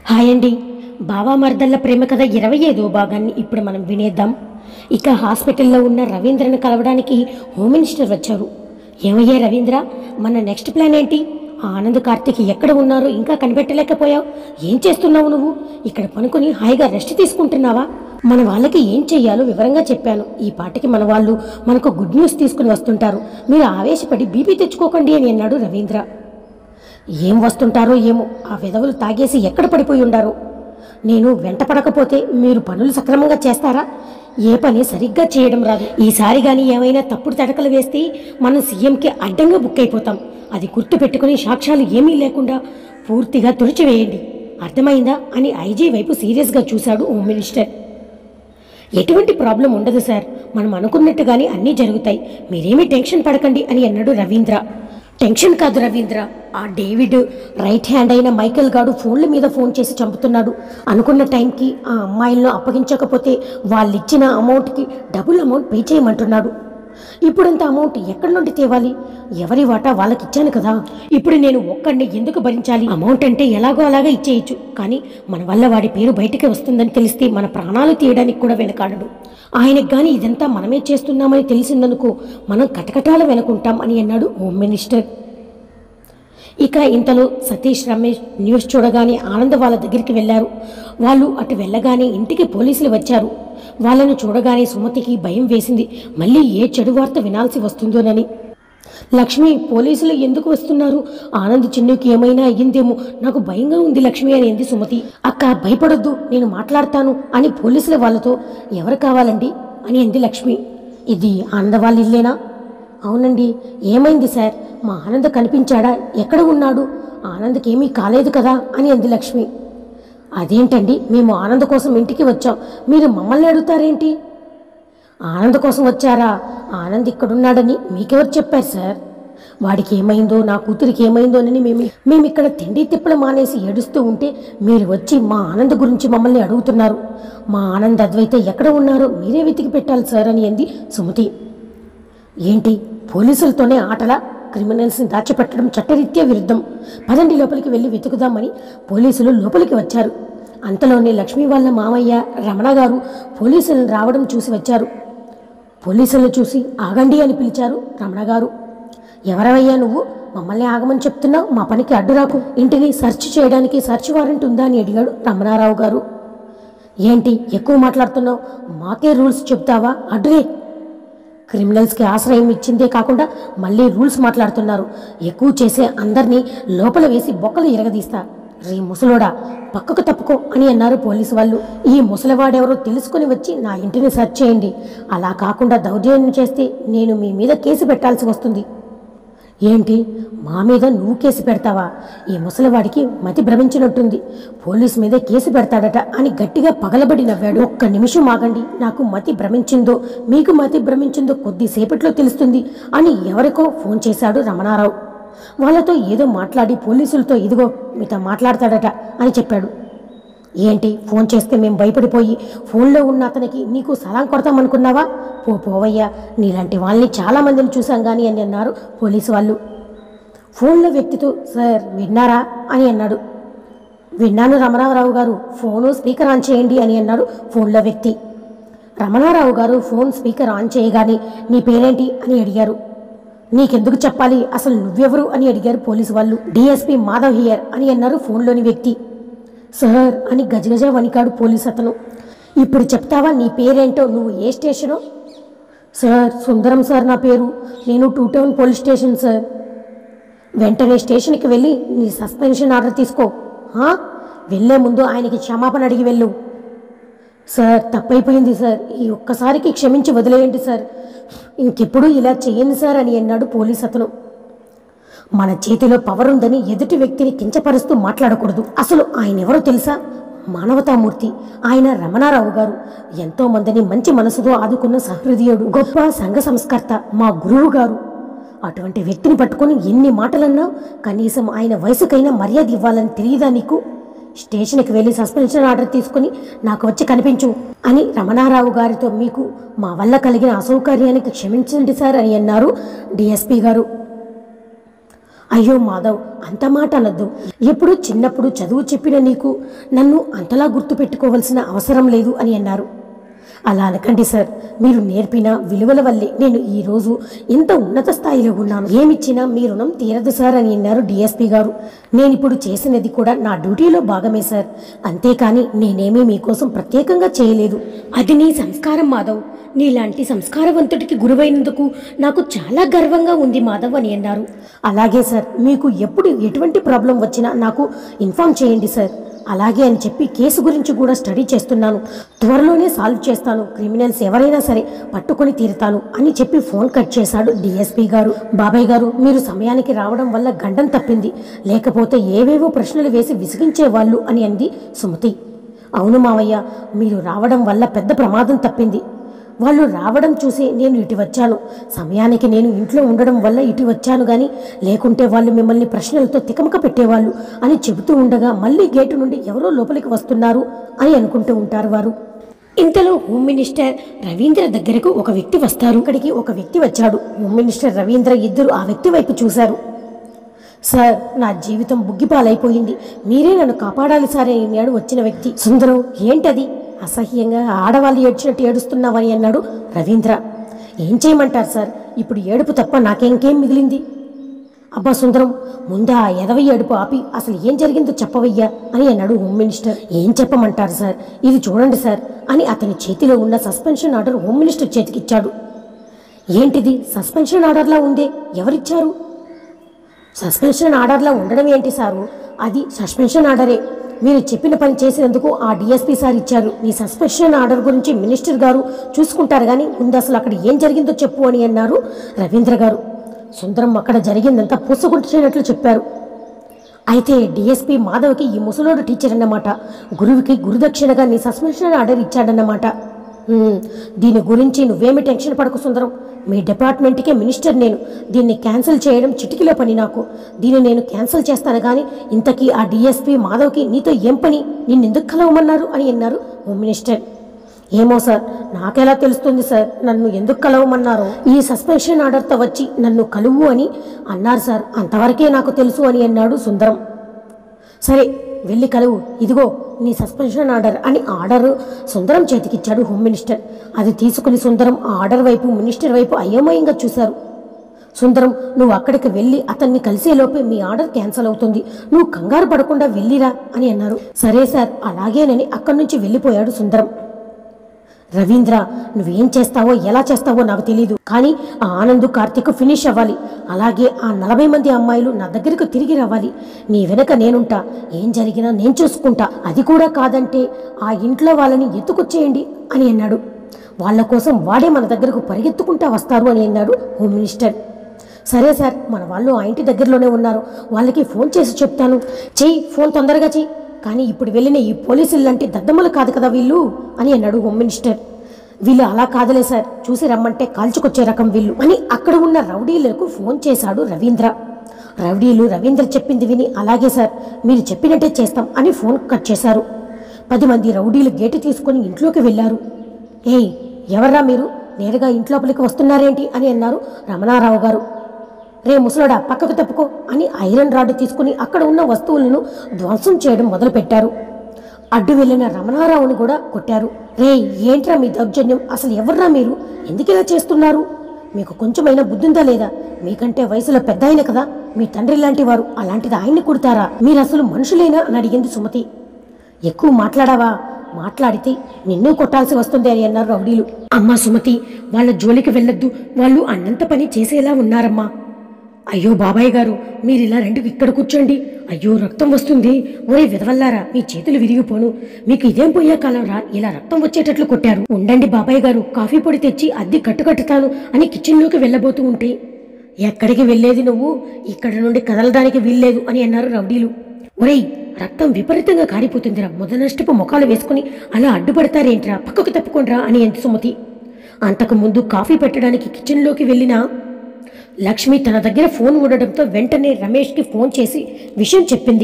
Hi అండి. బావా మర్దళ్ళ ప్రేమ కథ 25వ భాగాన్ని ఇప్పుడు మనం వినేద్దాం. ఇక హాస్పిటల్లో ఉన్న రవీంద్రను కలవడానికి హోమ్ మినిస్టర్ వచ్చారు. ఏమయ్యా రవీంద్ర, మన నెక్స్ట్ ప్లాన్ ఏంటి? ఆనంద్ కార్తీక్ ఎక్కడ ఉన్నారో ఇంకా కనిపెట్టలేకపోయావు. ఏం చేస్తున్నావు నువ్వు? ఇక్కడ పనుకొని హాయిగా రెస్ట్ తీసుకుంటున్నావా? మన వాళ్ళకి ఏం చెయ్యాలో వివరంగా చెప్పాను. ఈ పాటికి మన వాళ్ళు మనకు గుడ్ న్యూస్ తీసుకుని వస్తుంటారు. మీరు ఆవేశపడి బీపీ తెచ్చుకోకండి అని అన్నాడు రవీంద్ర. ఏం వస్తుంటారో ఏమో, ఆ విధవులు తాగేసి ఎక్కడ పడిపోయి ఉండారో. నేను వెంట పడకపోతే మీరు పనులు సక్రమంగా చేస్తారా? ఏ పని సరిగ్గా చేయడం రాదు. ఈసారి కానీ ఏమైనా తప్పుడు తడకలు వేస్తే మనం సీఎంకి అడ్డంగా బుక్ అయిపోతాం. అది గుర్తు పెట్టుకుని సాక్ష్యాలు ఏమీ లేకుండా పూర్తిగా తుడిచివేయండి, అర్థమైందా అని ఐజీ వైపు సీరియస్గా చూశాడు హోమ్ మినిస్టర్. ఎటువంటి ప్రాబ్లం ఉండదు సార్, మనం అనుకున్నట్టుగానే అన్నీ జరుగుతాయి, మీరేమీ టెన్షన్ పడకండి అని అన్నాడు రవీంద్ర. టెన్షన్ కాదు రవీంద్ర, ఆ డేవిడ్ రైట్ హ్యాండ్ అయిన మైకేల్ గాడు ఫోన్ల మీద ఫోన్ చేసి చంపుతున్నాడు. అనుకున్న టైంకి ఆ అమ్మాయిలను అప్పగించకపోతే వాళ్ళు ఇచ్చిన అమౌంట్కి డబుల్ అమౌంట్ పే చేయమంటున్నాడు. ఇప్పుడంత అమౌంట్ ఎక్కడి నుండి తేవాలి? ఎవరి వాటా వాళ్ళకి ఇచ్చాను కదా. ఇప్పుడు నేను ఒక్కడిని ఎందుకు భరించాలి? అమౌంట్ అంటే ఎలాగో అలాగా ఇచ్చేయచ్చు, కానీ మన వల్ల వాడి పేరు బయటికి వస్తుందని తెలిస్తే మన ప్రాణాలు తీయడానికి కూడా వెనకాడడు. ఆయనకు కానీ ఇదంతా మనమే చేస్తున్నామని తెలిసిందనుకో, మనం కటకటాల వెనుకుంటాం అని అన్నాడు హోమ్ మినిస్టర్. ఇక ఇంతలో సతీష్, రమేష్ న్యూస్ చూడగానే ఆనంద్ వాళ్ళ దగ్గరికి వెళ్ళారు. వాళ్ళు అటు వెళ్ళగానే ఇంటికి పోలీసులు వచ్చారు. వాళ్ళను చూడగానే సుమతికి భయం వేసింది. మళ్ళీ ఏ చెడు వార్త వినాల్సి వస్తుందోనని. లక్ష్మి, పోలీసులు ఎందుకు వస్తున్నారు? ఆనంద్ చిన్నుకి ఏమైనా అయ్యిందేమో, నాకు భయంగా ఉంది లక్ష్మి అని అంది సుమతి. అక్క భయపడొద్దు, నేను మాట్లాడతాను అని పోలీసుల వాళ్ళతో. ఎవరు కావాలండి అని అంది లక్ష్మి. ఇది ఆనంద్ వాళ్ళ ఇల్లేనా? అవునండి. ఏమైంది సార్? మా ఆనంద్ కనిపించాడా? ఎక్కడ ఉన్నాడు? ఆనంద్కి ఏమీ కాలేదు కదా అని అంది లక్ష్మి. అదేంటండి, మేము ఆనంద్ కోసం ఇంటికి వచ్చాం, మీరు మమ్మల్ని అడుగుతారేంటి? ఆనంద్ కోసం వచ్చారా? ఆనంద్ ఇక్కడున్నాడని మీకెవరు చెప్పారు సార్? వాడికి ఏమైందో, నా కూతురికి ఏమైందోనని మేము ఇక్కడ తిండి తిప్పలు మానేసి ఏడుస్తూ ఉంటే మీరు వచ్చి మా ఆనంద్ గురించి మమ్మల్ని అడుగుతున్నారు. మా ఆనంద్ అద్వైత ఎక్కడ ఉన్నారో మీరే వెతికి పెట్టాలి సార్ అని అంది సుమతి. ఏంటి, పోలీసులతోనే ఆటలా? క్రిమినల్స్ని దాచిపెట్టడం చట్టరీత్యా విరుద్ధం. పదండి లోపలికి వెళ్ళి వెతుకుదామని పోలీసులు లోపలికి వచ్చారు. అంతలోనే లక్ష్మి వాళ్ళ మామయ్య రమణ గారు పోలీసులను రావడం చూసి వచ్చారు. పోలీసులను చూసి ఆగండి అని పిలిచారు రమణ గారు. ఎవరవయ్యా నువ్వు? మమ్మల్ని ఆగమని చెప్తున్నావు, మా పనికి అడ్డురాకు. ఇంటిని సెర్చ్ చేయడానికి సెర్చ్ వారెంట్ ఉందా అని అడిగాడు రమణారావు గారు. ఏంటి ఎక్కువ మాట్లాడుతున్నావు? మాకే రూల్స్ చెప్తావా? అడ్డురే. క్రిమినల్స్కి ఆశ్రయం ఇచ్చిందే కాకుండా మళ్ళీ రూల్స్ మాట్లాడుతున్నారు. ఎక్కువ చేసే అందరినీ లోపల వేసి బొక్కలు ఎరగదీస్తా. రే ముసలోడా, పక్కకు తప్పుకో అని అన్నారు పోలీసు వాళ్ళు. ఈ ముసలివాడెవరో తెలుసుకుని వచ్చి నా ఇంటిని సెర్చ్ చేయండి. అలా కాకుండా దౌర్జన్యం చేస్తే నేను మీ మీద కేసు పెట్టాల్సి వస్తుంది. ఏంటి, మా మీద నువ్వు కేసు పెడతావా? ఈ ముసలివాడికి మతి భ్రమించినట్టుంది, పోలీసు మీద కేసు పెడతాడట అని గట్టిగా పగలబడి నవ్వాడు. ఒక్క నిమిషం ఆగండి, నాకు మతి భ్రమించిందో మీకు మతి భ్రమించిందో కొద్దిసేపట్లో తెలుస్తుంది అని ఎవరికో ఫోన్ చేశాడు రమణారావు. వాళ్ళతో ఏదో మాట్లాడి పోలీసులతో ఇదిగో మీతో మాట్లాడతాడట అని చెప్పాడు. ఏంటి, ఫోన్ చేస్తే మేము భయపడిపోయి ఫోన్లో ఉన్న అతనికి నీకు సలాం కొడతామనుకున్నావా? పోవయ్యా, నీలాంటి వాళ్ళని చాలామందిని చూసాం కానీ అని అన్నారు పోలీసు వాళ్ళు. ఫోన్లో వ్యక్తితో సార్ విన్నారా అని అన్నాడు. విన్నాను రమణారావు గారు, ఫోను స్పీకర్ ఆన్ చేయండి అని అన్నాడు ఫోన్లో వ్యక్తి. రమణారావు గారు ఫోన్ స్పీకర్ ఆన్ చేయగానే నీ పేరేంటి అని అడిగారు. నీకెందుకు చెప్పాలి, అసలు నువ్వెవరు అని అడిగారు పోలీసు వాళ్ళు. డిఎస్పీ మాధవ్ హియర్ అని అన్నారు ఫోన్లోని వ్యక్తి. సార్ అని గజగజ వణికాడు పోలీసు అతను. ఇప్పుడు చెప్తావా నీ పేరేంటో, నువ్వు ఏ స్టేషను? సార్ సుందరం సార్ నా పేరు, నేను 2 టౌన్ పోలీస్ స్టేషన్ సార్. వెంటనే స్టేషన్కి వెళ్ళి నీ సస్పెన్షన్ ఆర్డర్ తీసుకో. వెళ్ళే ముందు ఆయనకి క్షమాపణ అడిగి వెళ్ళు. సార్ తప్పైపోయింది సార్, ఈ ఒక్కసారికి క్షమించి వదిలేయండి సార్, ఇంకెప్పుడు ఇలా చెయ్యండి సార్ అని అన్నాడు పోలీస్ అతను. మన చేతిలో పవర్ ఉందని ఎదుటి వ్యక్తిని కించపరుస్తూ మాట్లాడకూడదు. అసలు ఆయన ఎవరో తెలుసా? మానవతామూర్తి. ఆయన రమణారావు గారు. ఎంతో మందిని మంచి మనసుతో ఆదుకున్న సహృదయుడు, గొప్ప సంఘ సంస్కర్త, మా గురువు గారు. అటువంటి వ్యక్తిని పట్టుకొని ఎన్ని మాటలన్నా కనీసం ఆయన వయసుకైనా మర్యాద ఇవ్వాలని తెలియదా నీకు? స్టేషన్కి వెళ్ళి సస్పెన్షన్ ఆర్డర్ తీసుకుని నాకు వచ్చి కనిపించు అని రమణారావు గారితో మీకు మా వల్ల కలిగిన అసౌకర్యానికి క్షమించండి సార్ అని అన్నారు డిఎస్పీ గారు. అయ్యో మాధవ్, అంత మాట అనద్దు. ఎప్పుడు చిన్నప్పుడు చదువు చెప్పిన నీకు నన్ను అంతలా గుర్తుపెట్టుకోవాల్సిన అవసరం లేదు అని అన్నారు. అలా అనకండి సార్. మీరు నేర్పిన విలువల వల్లే నేను ఈరోజు ఇంత ఉన్నత స్థాయిలో ఉన్నాను. ఏమిచ్చినా మీ రుణం తీరదు సార్ అని అన్నారు డిఎస్పీ గారు. నేనిప్పుడు చేసినది కూడా నా డ్యూటీలో భాగమే సార్. అంతేకాని నేనేమీ మీకోసం ప్రత్యేకంగా చేయలేదు. అది నీ సంస్కారం మాధవ్. నీలాంటి సంస్కారవంతుడికి గురువైనందుకు నాకు చాలా గర్వంగా ఉంది మాధవ్ అని అన్నారు. అలాగే సార్, మీకు ఎప్పుడు ఎటువంటి ప్రాబ్లం వచ్చినా నాకు ఇన్ఫార్మ్ చేయండి సార్. అలాగే అని చెప్పి కేసు గురించి కూడా స్టడీ చేస్తున్నాను. త్వరలోనే సాల్వ్ చేస్తాను. క్రిమినల్స్ ఎవరైనా సరే పట్టుకొని తీరుతాను అని చెప్పి ఫోన్ కట్ చేశాడు డిఎస్పీ గారు. బాబాయ్ గారు, మీరు సమయానికి రావడం వల్ల గండం తప్పింది. లేకపోతే ఏవేవో ప్రశ్నలు వేసి విసిగించేవాళ్ళు అని అంది సుమతి. అవును మావయ్య, మీరు రావడం వల్ల పెద్ద ప్రమాదం తప్పింది. వాళ్ళు రావడం చూసి నేను ఇటు వచ్చాను. సమయానికి నేను ఇంట్లో ఉండడం వల్ల ఇటు వచ్చాను గాని లేకుంటే వాళ్ళు మిమ్మల్ని ప్రశ్నలతో తికమక పెట్టేవాళ్ళు అని చెబుతూ ఉండగా మళ్ళీ గేటు నుండి ఎవరో లోపలికి వస్తున్నారు అని అనుకుంటూ ఉంటారు వారు. ఇంతలో హోమ్ మినిస్టర్ రవీంద్ర దగ్గరకు ఒక వ్యక్తి వస్తారు. ఇక్కడికి ఒక వ్యక్తి వచ్చాడు. హోమ్ మినిస్టర్ రవీంద్ర ఇద్దరు ఆ వ్యక్తి వైపు చూశారు. సార్, నా జీవితం బుగ్గిపాలైపోయింది. మీరే నన్ను కాపాడాలి సార్ అన్నాడు వచ్చిన వ్యక్తి. సుందరం, ఏంటది? అసహ్యంగా ఆడవాళ్ళు ఏడ్చినట్టు ఏడుస్తున్నావని అన్నాడు రవీంద్ర. ఏం చేయమంటారు సార్, ఇప్పుడు ఏడుపు తప్ప నాకేంకేం మిగిలింది? అబ్బా సుందరం, ముందా ఆ ఎదవ ఏడుపు ఆపి అసలు ఏం జరిగిందో చెప్పవయ్యా అని అన్నాడు హోమ్ మినిస్టర్. ఏం చెప్పమంటారు సార్, ఇది చూడండి సార్ అని అతని చేతిలో ఉన్న సస్పెన్షన్ ఆర్డర్ హోమ్ మినిస్టర్ చేతికిచ్చాడు. ఏంటిది? సస్పెన్షన్ ఆర్డర్లా ఉందే, ఎవరిచ్చారు? సస్పెన్షన్ ఆర్డర్లా ఉండడం ఏంటి సారు? అది సస్పెన్షన్ ఆర్డరే. మీరు చెప్పిన పని చేసినందుకు ఆ డిఎస్పీ సార్ ఇచ్చారు. మీ సస్పెన్షన్ ఆర్డర్ గురించి మినిస్టర్ గారు చూసుకుంటారు కానీ ముందు అసలు అక్కడ ఏం జరిగిందో చెప్పు అని అన్నారు రవీంద్ర గారు. సుందరం అక్కడ జరిగిందంతా పూసగుంటున్నట్లు చెప్పారు. అయితే డిఎస్పీ మాధవ్కి ఈ ముసలోడు టీచర్ అన్నమాట. గురువుకి గురుదక్షిణగా నీ సస్పెన్షన్ ఆర్డర్ ఇచ్చాడన్నమాట. దీని గురించి నువ్వేమి టెన్షన్ పడకు సుందరం. మీ డిపార్ట్మెంట్కే మినిస్టర్ నేను. దీన్ని క్యాన్సిల్ చేయడం చిటికలో పని నాకు. దీన్ని నేను క్యాన్సిల్ చేస్తాను కానీ ఇంతకీ ఆ డిఎస్పీ మాధవ్కి నీతో ఏం పని? నిన్నెందుకు కలవమన్నారు అని అన్నారు హోమ్ మినిస్టర్. ఏమో సార్, నాకెలా తెలుస్తుంది సార్ నన్ను ఎందుకు కలవమన్నారో? ఈ సస్పెన్షన్ ఆర్డర్తో వచ్చి నన్ను కలువు అని అన్నారు సార్. అంతవరకే నాకు తెలుసు అని అన్నాడు సుందరం. సరే, వెళ్ళి కలువు. ఇదిగో నీ సస్పెన్షన్ ఆర్డర్ అని ఆర్డర్ సుందరం చేతికిచ్చాడు హోమ్ మినిస్టర్. అది తీసుకుని సుందరం ఆ ఆర్డర్ వైపు మినిస్టర్ వైపు అయోమయంగా చూశారు. సుందరం, నువ్వు అక్కడికి వెళ్ళి అతన్ని కలిసేలోపే మీ ఆర్డర్ క్యాన్సిల్ అవుతుంది. నువ్వు కంగారు పడకుండా వెళ్ళిరా అని అన్నారు. సరే సార్, అలాగేనని అక్కడి నుంచి వెళ్ళిపోయాడు సుందరం. రవీంద్ర, నువ్వేం చేస్తావో ఎలా చేస్తావో నాకు తెలీదు కానీ ఆ ఆనంద్ కార్తీక్ ఫినిష్ అవ్వాలి. అలాగే ఆ 40 మంది అమ్మాయిలు నా దగ్గరకు తిరిగి రావాలి. నీ వెనక నేనుంటా. ఏం జరిగినా నేను చూసుకుంటా. అది కూడా కాదంటే ఆ ఇంట్లో వాళ్ళని ఎత్తుకొచ్చేయండి అని అన్నాడు. వాళ్ళ కోసం వాడే మన దగ్గరకు పరిగెత్తుకుంటా వస్తారు అని అన్నాడు హోమ్ మినిస్టర్. సరే సార్, మన వాళ్ళు ఆ ఇంటి దగ్గరలోనే ఉన్నారు. వాళ్ళకి ఫోన్ చేసి చెప్తాను. చెయ్యి, ఫోన్ తొందరగా చెయ్యి. కానీ ఇప్పుడు వెళ్ళిన ఈ పోలీసులు లాంటి దద్దమ్మలు కాదు కదా వీళ్ళు అని అన్నాడు హోమ్ మినిస్టర్. వీళ్ళు అలా కాదులే సార్, చూసి రమ్మంటే కాల్చుకొచ్చే రకం వీళ్ళు అని అక్కడ ఉన్న రౌడీలకు ఫోన్ చేశాడు రవీంద్ర. రౌడీలు రవీంద్ర చెప్పింది విని అలాగే సార్, మీరు చెప్పినట్టే చేస్తాం అని ఫోన్ కట్ చేశారు. 10 మంది రౌడీలు గేటు తీసుకుని ఇంట్లోకి వెళ్ళారు. ఏయ్, ఎవర్రా మీరు? నేరుగా ఇంట్లోపలికి వస్తున్నారేంటి అని అన్నారు రమణారావు గారు. రే ముసలోడా, పక్కకు తప్పుకో అని ఐరన్ రాడ్ తీసుకుని అక్కడ ఉన్న వస్తువులను ధ్వంసం చేయడం మొదలుపెట్టారు. అడ్డు వెళ్ళిన రమణారావుని కూడా కొట్టారు. రే, ఏంట్రా మీ దౌర్జన్యం? అసలు ఎవర్రా మీరు? ఎందుకు ఇలా చేస్తున్నారు? మీకు కొంచెమైనా బుద్ధుందా లేదా? మీకంటే వయసులో పెద్ద ఆయన కదా, మీ తండ్రి లాంటి వారు. అలాంటిది ఆయన్ని కుడతారా? మీరు అసలు మనుషులేనా అని అడిగింది సుమతి. ఎక్కువ మాట్లాడావా? మాట్లాడితే నిన్ను కొట్టాల్సి వస్తుంది అని అన్నారు రౌడీలు. అమ్మా సుమతి, వాళ్ళ జోలికి వెళ్ళొద్దు. వాళ్ళు అన్నంత పని చేసేలా ఉన్నారమ్మా. అయ్యో బాబాయ్ గారు, మీరు ఇలా రండి, ఇక్కడ కూర్చోండి. అయ్యో రక్తం వస్తుంది. ఒరే విధవల్లారా, మీ చేతులు విరిగిపోను. మీకు ఇదేం పోయే కాలం రా, ఇలా రక్తం వచ్చేటట్లు కొట్టారు. ఉండండి బాబాయ్ గారు, కాఫీ పొడి తెచ్చి అద్దె కట్టుతాను అని కిచెన్లోకి వెళ్ళబోతూ ఉంటే, ఎక్కడికి వెళ్ళేది నువ్వు? ఇక్కడ నుండి కదలడానికి వీల్లేదు అని అన్నారు రౌడీలు. ఒరేయ్, రక్తం విపరీతంగా కారిపోతుందిరా. మొదనష్టపు ముఖాలు వేసుకుని అలా అడ్డుపడతారేంట్రా? పక్కకు తప్పుకోండ్రా అని అంది సుమతి. అంతకుముందు కాఫీ పెట్టడానికి కిచెన్లోకి వెళ్ళిన లక్ష్మి తన దగ్గర ఫోన్ ఉండడంతో వెంటనే రమేష్కి ఫోన్ చేసి విషయం చెప్పింది.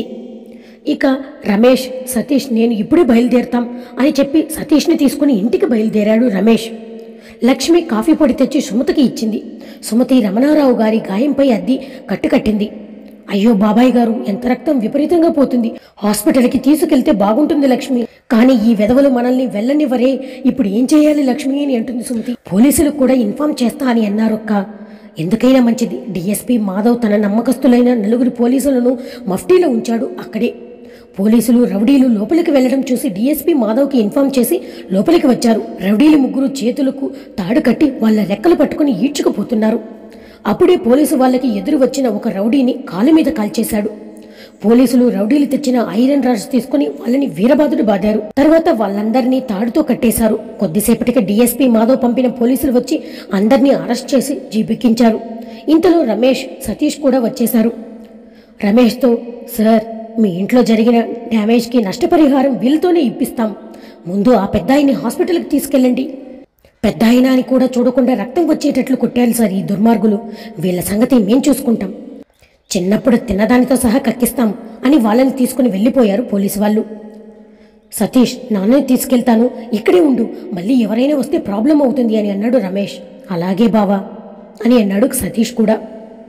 ఇక రమేష్, సతీష్ నేను ఇప్పుడే బయలుదేరుతాం అని చెప్పి సతీష్ని తీసుకుని ఇంటికి బయలుదేరాడు రమేష్. లక్ష్మి కాఫీ పొడి తెచ్చి సుమతికి ఇచ్చింది. సుమతి రమణారావు గారి గాయంపై అద్ది కట్టుకట్టింది. అయ్యో బాబాయ్ గారు, ఎంత రక్తం విపరీతంగా పోతుంది, హాస్పిటల్కి తీసుకెళ్తే బాగుంటుంది లక్ష్మి. కానీ ఈ వెధవలు మనల్ని వెళ్ళనివ్వరే, ఇప్పుడు ఏం చేయాలి లక్ష్మి అని అంటుంది సుమతి. పోలీసులకు కూడా ఇన్ఫార్మ్ చేస్తా అని అన్నారొక్క. ఎందుకైనా మంచిది, డిఎస్పీ మాధవ్ తన నమ్మకస్తులైన 4 పోలీసులను మఫ్టీలో ఉంచాడు. అక్కడే పోలీసులు రౌడీలు లోపలికి వెళ్లడం చూసి డిఎస్పీ మాధవ్కి ఇన్ఫార్మ్ చేసి లోపలికి వచ్చారు. రౌడీలు ముగ్గురు చేతులకు తాడు కట్టి వాళ్ళ రెక్కలు పట్టుకుని ఈడ్చుకుపోతున్నారు. అప్పుడే పోలీసు వాళ్ళకి ఎదురు వచ్చిన ఒక రౌడీని కాలు మీద కాల్చేశాడు. పోలీసులు రౌడీలు తెచ్చిన ఐరన్ రాడ్స్ తీసుకుని వాళ్ళని వీరబాదుడు బాదారు. తర్వాత వాళ్ళందరినీ తాడుతో కట్టేశారు. కొద్దిసేపటికి డిఎస్పీ మాధవ్ పంపిన పోలీసులు వచ్చి అందరినీ అరెస్ట్ చేసి జీబెక్కించారు. ఇంతలో రమేష్, సతీష్ కూడా వచ్చేశారు. రమేష్తో, సార్, మీ ఇంట్లో జరిగిన డ్యామేజ్కి నష్టపరిహారం వీళ్ళతోనే ఇప్పిస్తాం. ముందు ఆ పెద్దాయిని హాస్పిటల్కి తీసుకెళ్ళండి. పెద్దాయిన అని కూడా చూడకుండా రక్తం వచ్చేటట్లు కొట్టారు సార్ ఈ దుర్మార్గులు. వీళ్ళ సంగతి మేం చూసుకుంటాం. చిన్నప్పుడు తిన్నదానితో సహా కక్కిస్తాం అని వాళ్ళని తీసుకుని వెళ్ళిపోయారు పోలీసు వాళ్ళు. సతీష్, నాన్నని తీసుకెళ్తాను, ఇక్కడే ఉండు, మళ్ళీ ఎవరైనా వస్తే ప్రాబ్లం అవుతుంది అని అన్నాడు రమేష్. అలాగే బావా అని అన్నాడు సతీష్ కూడా.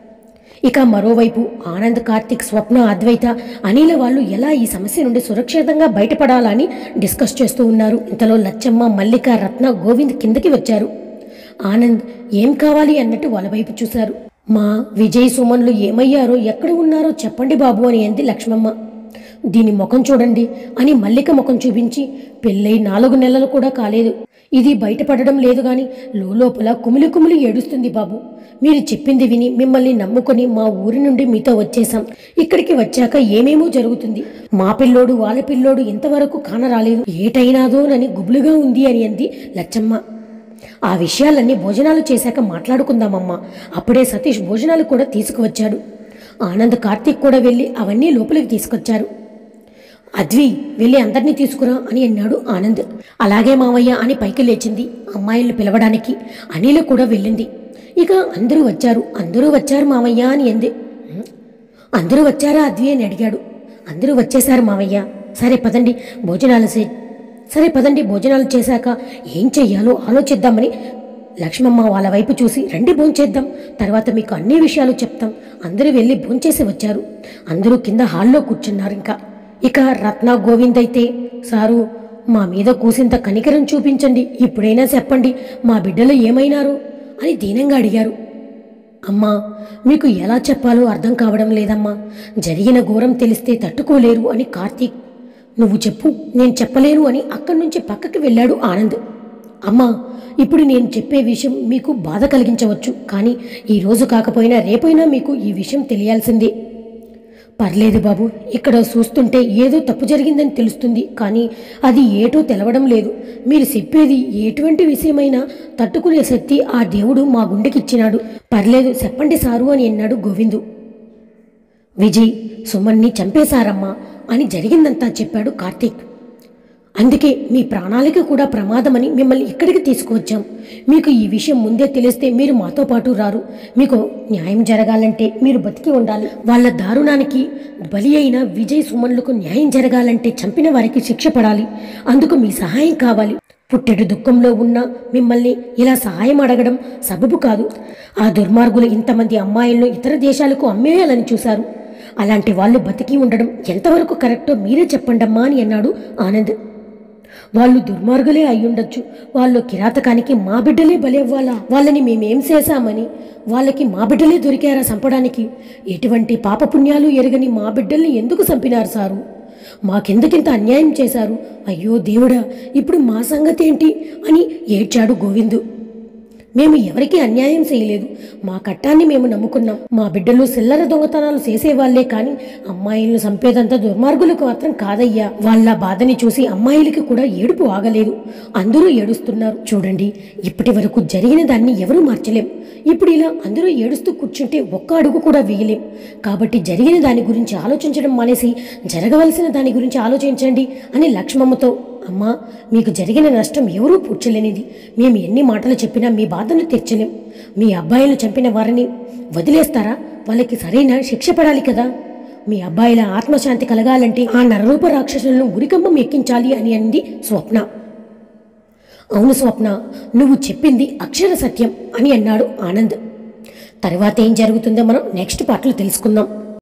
ఇక మరోవైపు ఆనంద్, కార్తిక్, స్వప్న, అద్వైత, అనిల వాళ్ళు ఎలా ఈ సమస్య నుండి సురక్షితంగా బయటపడాలని డిస్కస్ చేస్తూ ఉన్నారు. ఇంతలో లచ్చమ్మ, మల్లిక, రత్న, గోవింద్ కిందకి వచ్చారు. ఆనంద్ ఏం కావాలి అన్నట్టు వాళ్ళ వైపు చూశారు. మా విజయ్, సుమన్లు ఏమయ్యారో, ఎక్కడ ఉన్నారో చెప్పండి బాబు అని అంది లక్ష్మమ్మ. దీని ముఖం చూడండి అని మల్లిక ముఖం చూపించి, పెళ్ళై 4 నెలలు కూడా కాలేదు, ఇది బయటపడడం లేదు గాని లోపల కుమిలి కుమిలి ఏడుస్తుంది బాబు. మీరు చెప్పింది విని మిమ్మల్ని నమ్ముకొని మా ఊరి నుండి మీతో వచ్చేసాం. ఇక్కడికి వచ్చాక ఏమేమో జరుగుతుంది. మా పిల్లోడు వాళ్ళ పిల్లోడు ఇంతవరకు కానరాలేదు, ఏటైనాదోనని గుబులుగా ఉంది అని అంది లచ్చమ్మ. ఆ విషయాలన్నీ భోజనాలు చేశాక మాట్లాడుకుందామమ్మా. అప్పుడే సతీష్ భోజనాలు కూడా తీసుకువచ్చాడు. ఆనంద్, కార్తీక్ కూడా వెళ్ళి అవన్నీ లోపలికి తీసుకొచ్చారు. అద్వి, వెళ్ళి అందరినీ తీసుకురా అని అన్నాడు ఆనంద్. అలాగే మావయ్య అని పైకి లేచింది అమ్మాయిలను పిలవడానికి. అనిల కూడా వెళ్ళింది. ఇక అందరూ వచ్చారు మావయ్య అని అంది. అందరూ వచ్చారా అద్వి అని అడిగాడు. అందరూ వచ్చేశారు మావయ్య. సరే పదండి భోజనాలు చేశాక ఏం చెయ్యాలో ఆలోచిద్దామని లక్ష్మమ్మ వాళ్ళ వైపు చూసి, రండి భోంచేద్దాం, తర్వాత మీకు అన్ని విషయాలు చెప్తాం. అందరూ వెళ్ళి భోంచేసి వచ్చారు. అందరూ కింద హాల్లో కూర్చున్నారు. ఇక రత్న, గోవింద్ అయితే, సారు, మా మీద కూసింత కనికరం చూపించండి, ఇప్పుడైనా చెప్పండి మా బిడ్డలు ఏమైనారు అని దీనంగా అడిగారు. అమ్మా, మీకు ఎలా చెప్పాలో అర్థం కావడం లేదమ్మా. జరిగిన ఘోరం తెలిస్తే తట్టుకోలేరు అని కార్తీక్. నువ్వు చెప్పు, నేను చెప్పలేను అని అక్కడి నుంచి పక్కకి వెళ్ళాడు ఆనంద్. అమ్మా, ఇప్పుడు నేను చెప్పే విషయం మీకు బాధ కలిగించవచ్చు, కానీ ఈరోజు కాకపోయినా రేపైనా మీకు ఈ విషయం తెలియాల్సిందే. పర్లేదు బాబు, ఇక్కడ చూస్తుంటే ఏదో తప్పు జరిగిందని తెలుస్తుంది, కానీ అది ఏటో తెలవడం లేదు. మీరు చెప్పేది ఎటువంటి విషయమైనా తట్టుకునే శక్తి ఆ దేవుడు మా గుండెకిచ్చినాడు. పర్లేదు చెప్పండి సారు అని అన్నాడు గోవిందు. విజయ్, సుమన్ని చంపేశారమ్మా అని జరిగిందంతా చెప్పాడు కార్తీక్. అందుకే మీ ప్రాణాలకి కూడా ప్రమాదమని మిమ్మల్ని ఇక్కడికి తీసుకువచ్చాం. మీకు ఈ విషయం ముందే తెలిస్తే మీరు మాతో పాటు రారు. మీకు న్యాయం జరగాలంటే మీరు బతికి ఉండాలి. వాళ్ళ దారుణానికి బలి అయిన విజయ్, సుమన్లకు న్యాయం జరగాలంటే చంపిన వారికి శిక్ష పడాలి. అందుకు మీ సహాయం కావాలి. పుట్టెడు దుఃఖంలో ఉన్న మిమ్మల్ని ఇలా సహాయం అడగడం సబబు కాదు. ఆ దుర్మార్గులు ఇంతమంది అమ్మాయిలను ఇతర దేశాలకు అమ్మేయాలని చూశారు. అలాంటి వాళ్ళు బతికి ఉండడం ఎంతవరకు కరెక్టో మీరే చెప్పండమ్మా అని అన్నాడు ఆనంద్. వాళ్ళు దుర్మార్గులే అయ్యుండొచ్చు. వాళ్ళు కిరాతకానికి మా బిడ్డలే బలవ్వాలా? వాళ్ళని మేమేం చేశామని వాళ్ళకి మా బిడ్డలే దొరికారా చంపడానికి? ఎటువంటి పాపపుణ్యాలు ఎరగని మా బిడ్డల్ని ఎందుకు చంపినారు సారు? మాకెందుకింత అన్యాయం చేశారు? అయ్యో దేవుడా, ఇప్పుడు మా సంగతి ఏంటి అని ఏడ్చాడు గోవిందు. మేము ఎవరికీ అన్యాయం చేయలేదు. మా కట్టాన్ని మేము నమ్ముకున్నాం. మా బిడ్డలు చిల్లర దొంగతనాలు చేసేవాళ్లే కానీ అమ్మాయిలను చంపేదంతా దుర్మార్గులకు మాత్రం కాదయ్యా. వాళ్ళ బాధని చూసి అమ్మాయిలకి కూడా ఏడుపు ఆగలేదు. అందరూ ఏడుస్తున్నారు. చూడండి, ఇప్పటి వరకు జరిగిన దాన్ని ఎవరూ మార్చలేం. ఇప్పుడు ఇలా అందరూ ఏడుస్తూ కూర్చుంటే ఒక్క అడుగు కూడా వేయలేం. కాబట్టి జరిగిన దాని గురించి ఆలోచించడం మానేసి జరగవలసిన దాని గురించి ఆలోచించండి అని లక్ష్మమ్మతో, అమ్మా, మీకు జరిగిన నష్టం ఎవరూ పూడ్చలేనిది. మేము ఎన్ని మాటలు చెప్పినా మీ బాధను తీర్చలేం. మీ అబ్బాయిలు చంపిన వారిని వదిలేస్తారా? వాళ్ళకి సరైన శిక్ష పడాలి కదా. మీ అబ్బాయిల ఆత్మశాంతి కలగాలంటే ఆ నరరూప రాక్షసులను ఉరికంబం ఎక్కించాలి అని అంది స్వప్న. అవును స్వప్న, నువ్వు చెప్పింది అక్షర సత్యం అని అన్నాడు ఆనంద్. తర్వాత ఏం జరుగుతుందో మనం నెక్స్ట్ పార్ట్లో తెలుసుకుందాం.